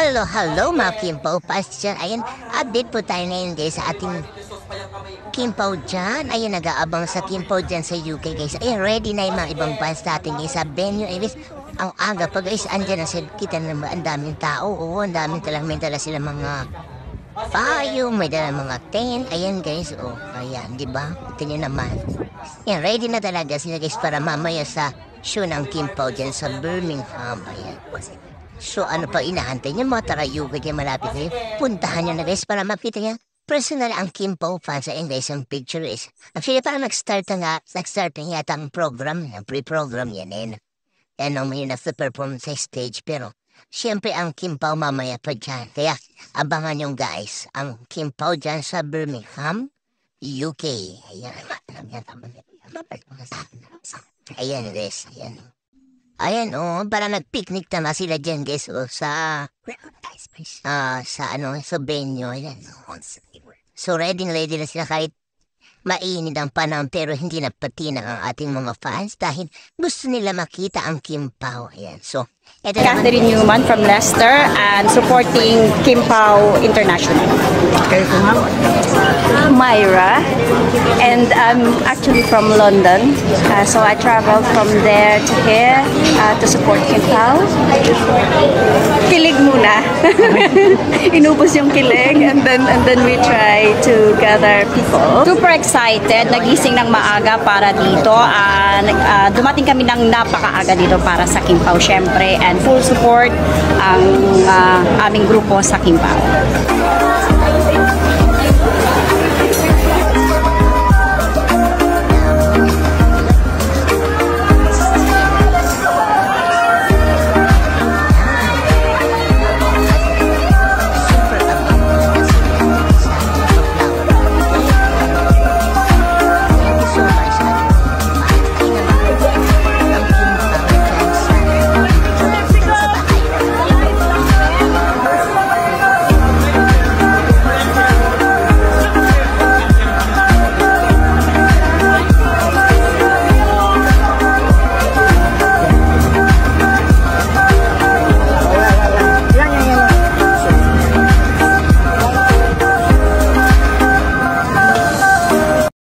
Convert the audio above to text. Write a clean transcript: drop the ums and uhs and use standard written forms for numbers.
Hello mga Kimpau Pasture. Ayan, update po tayo ngayon guys sa ating Kimpau dyan. Ayan, nag-aabang sa Kimpau dyan sa UK guys. Ayan, ready na yung mga ibang fans natin guys sa venue. Guys, ang aga pa guys, andyan na sila. Kita na ba, ang daming tao. Oo, ang daming talagang may dala sila mga payo, may dala mga tent. Ayan guys, oh, ayan, di ba? Ito nyo naman. Ayan, ready na talaga sila guys para mamaya sa show ng Kimpau dyan sa Birmingham. Ayan, so ano pa inahantay niyo mga tarayuga kayo malapit kayo? Puntahan niyo na guys para makita niya personal ang Kimpau fans sa guys ang picture is. Actually parang nag-start na yata ang program, ang pre-program yan eh. Yan ang may nasa-perform sa stage pero siyempre ang Kimpau mamaya pa dyan. Kaya abangan nyo guys ang Kimpau dyan sa Birmingham, UK. Ayan guys, ayan. Ayan, oh, para nag-picnic na sila dyan, guys, oh, sa venue, ayan. So, ready na sila kahit mainit ang panahon, pero hindi na patina ang ating mga fans dahil gusto nila makita ang Kimpau, ayan. So, ito Catherine Newman from Leicester and supporting Kimpau International. Myra, and I'm actually from London, so I traveled from there to here to support Kimpau. Kilig muna. Inubos yung kilig and then we try to gather people. Super excited, nagising ng maaga para dito. Dumating kami ng napakaaga dito para sa Kimpau syempre, and full support ang aming grupo sa Kimpau.